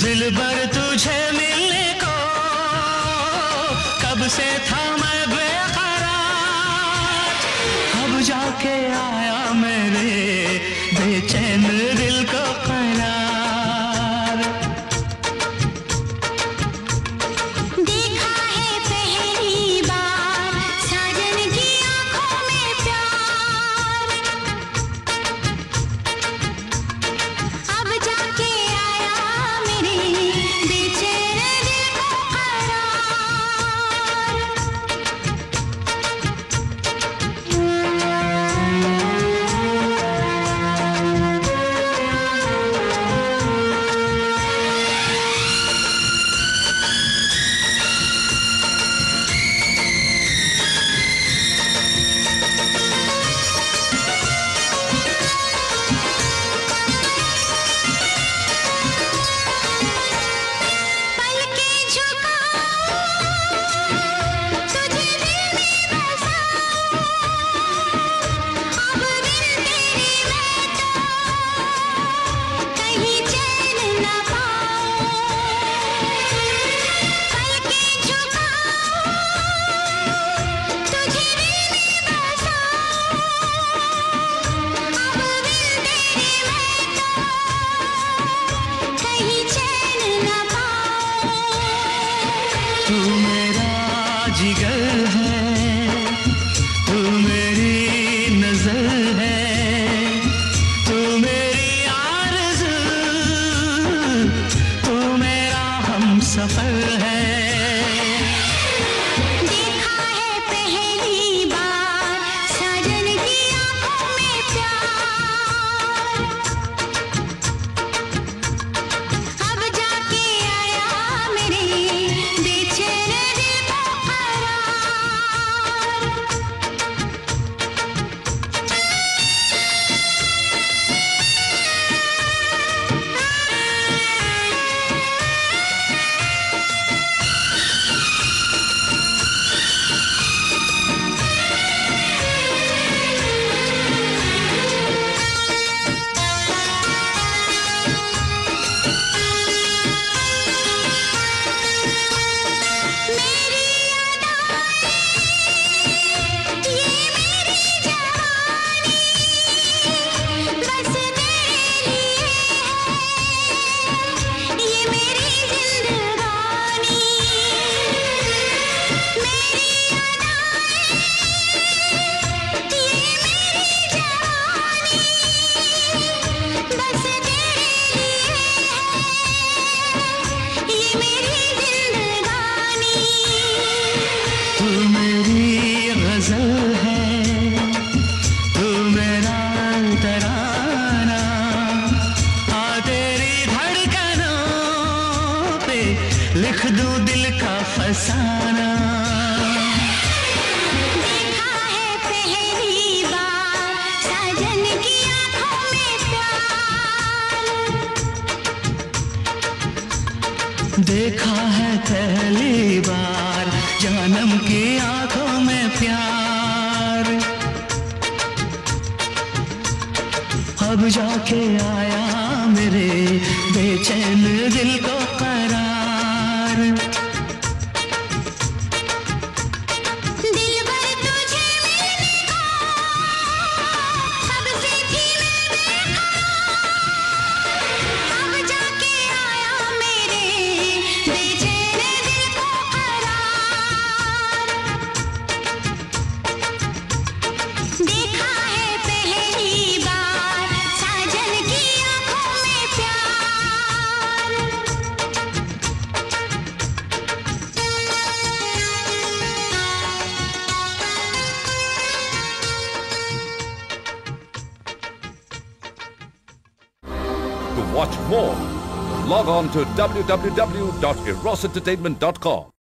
दिलबर तुझे मिलने को कब से था मैं बेकरार, अब जाके आया मेरे बेचैन दिल को करार। देखा है पहली बार साजन की आंखों में प्यार, अब जाके आया मेरे बेचैन दिल को लिख दूं दिल का फसाना। देखा है पहली बार साजन की आंखों में प्यार, देखा है पहली बार जानम की आंखों में प्यार, अब जाके आया मेरे बेचैन दिल को करार। दिलबर तुझे मिलने को कब से थी मैं बेकरार, अब जाके आया मेरे बेचैन दिल को करार। देखा है पहली बार साजन की आंखों में प्यार, To watch more, log on to www.erosentertainment.com.